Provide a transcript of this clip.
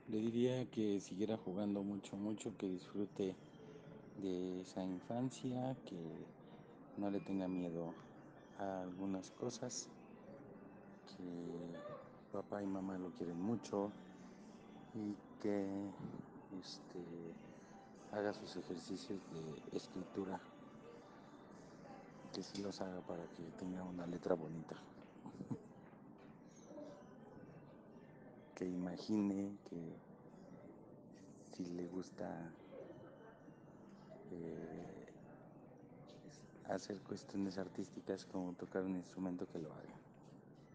Le diría que siguiera jugando mucho, mucho, que disfrute de esa infancia, que no le tenga miedo a algunas cosas, que papá y mamá lo quieren mucho y que haga sus ejercicios de escritura, que sí los haga para que tenga una letra bonita, que imagine que si le gusta eh, hacer cuestiones artísticas como tocar un instrumento, que lo haga.